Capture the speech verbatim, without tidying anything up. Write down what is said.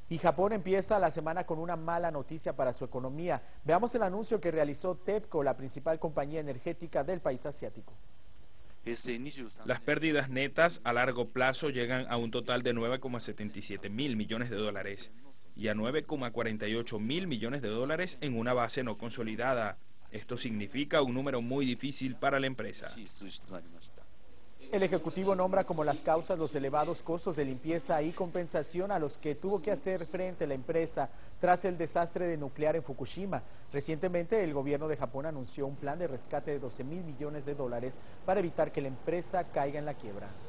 Y Japón empieza la semana con una mala noticia para su economía. Veamos el anuncio que realizó TEPCO, la principal compañía energética del país asiático. Las pérdidas netas a largo plazo llegan a un total de nueve coma setenta y siete mil millones de dólares y a nueve coma cuarenta y ocho mil millones de dólares en una base no consolidada. Esto significa un número muy difícil para la empresa. El Ejecutivo nombra como las causas los elevados costos de limpieza y compensación a los que tuvo que hacer frente la empresa tras el desastre de nuclear en Fukushima. Recientemente, el gobierno de Japón anunció un plan de rescate de doce mil millones de dólares para evitar que la empresa caiga en la quiebra.